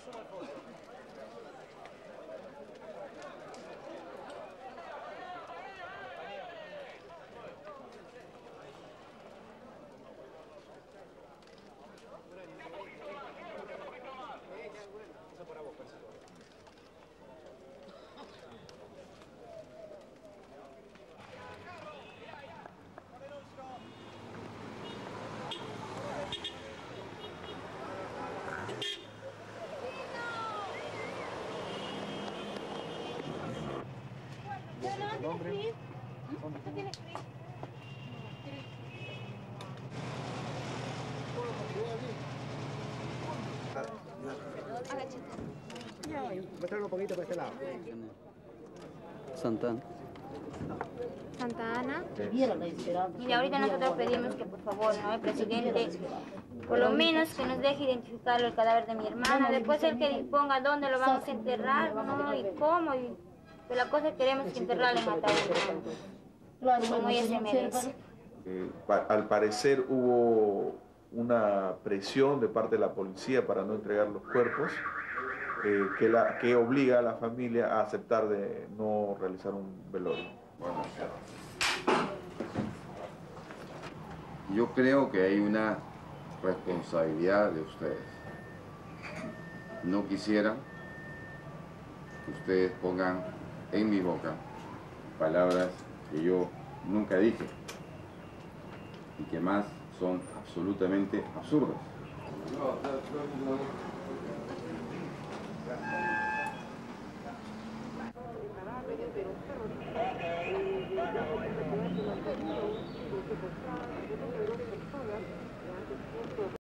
¿Dónde? Muéstralo un poquito por este lado. Santa Ana. Santa Ana. Mira, ahorita nosotros pedimos que por favor, ¿no? El presidente, por lo menos que nos deje identificar el cadáver de mi hermana, después el que disponga dónde lo vamos a enterrar, ¿no? Y cómo, pero la cosa es que queremos que enterrarla en ataúd, como ella se merece. Al parecer hubo una presión de parte de la policía para no entregar los cuerpos, que obliga a la familia a aceptar de no realizar un velorio. Yo creo que hay una responsabilidad de ustedes. No quisiera que ustedes pongan en mi boca palabras que yo nunca dije y que más son absolutamente absurdas.